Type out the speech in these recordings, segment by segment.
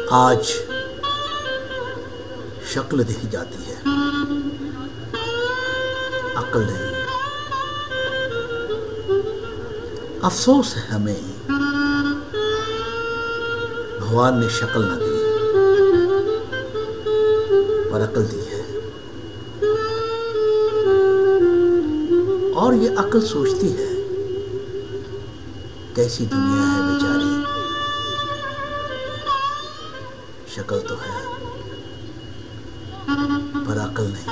आज शक्ल देखी जाती है, अक्ल नहीं। अफसोस है हमें, भगवान ने शक्ल न दी पर अक्ल दी है। और ये अक्ल सोचती है कैसी दुनिया है बेचारी, शक्ल तो है पर अक्ल नहीं।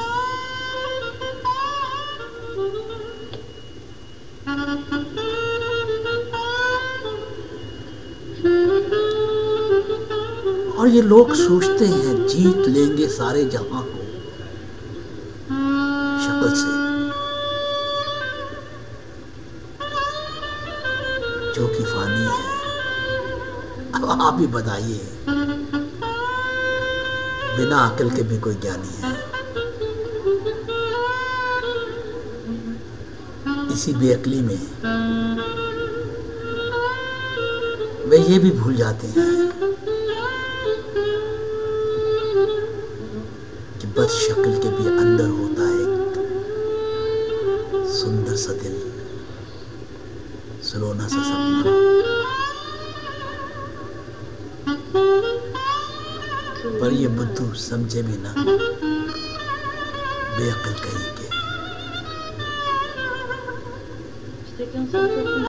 और ये लोग सोचते हैं जीत लेंगे सारे जहां को शक्ल से, जो कि फानी है। अब आप ही बताइए, बिना अकल के भी कोई ज्ञानी है? इसी बेअक्ली में वे ये भी भूल जाते हैं कि बस शक्ल के भी अंदर होता है एक सुंदर सा दिल, सुलोना सा सपना। पर ये बुद्धू समझे भी ना, बेअक्ल कहीं के।